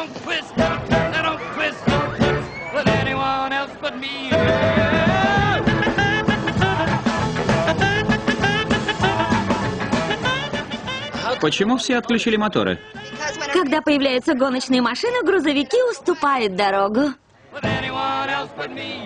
don't twist, I don't twist with anyone else but me. Почему все отключили моторы? Когда появляются гоночные машины, грузовики уступают дорогу. With anyone else but me.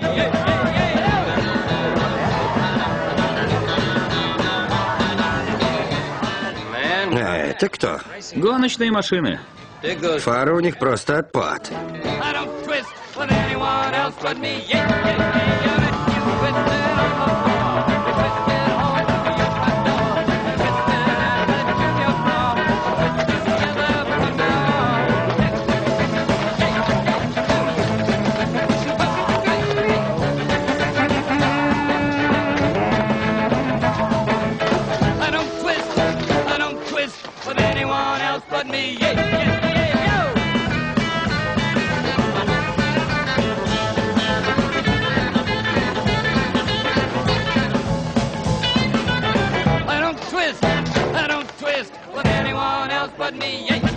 А это кто? Гоночные машины. Фара у них просто отпад. I don't twist with anyone else but me. Yeah, yeah, yeah, yeah. Twist it on the floor. Twist it home to your front door. Twist it out to your floor. Twist it together from now on. I don't twist with anyone else but me. Yeah, yeah, yeah, yo. I don't twist with anyone else but me. Yeah.